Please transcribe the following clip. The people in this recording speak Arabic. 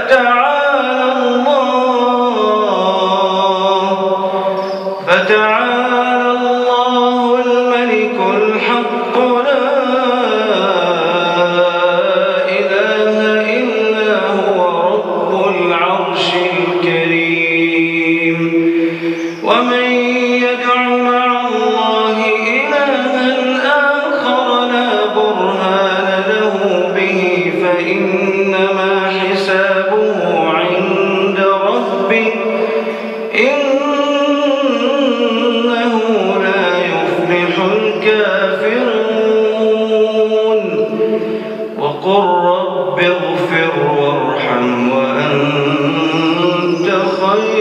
فتعالى الله الملك الحق لا إله إلا هو رب العرش الكريم. ومن يدع مع الله إلها آخر لا برهان له به فإنما حسابه عند ربه إنه لا يفلح الكافرون. وقل رب اغفر وارحم وأنت خير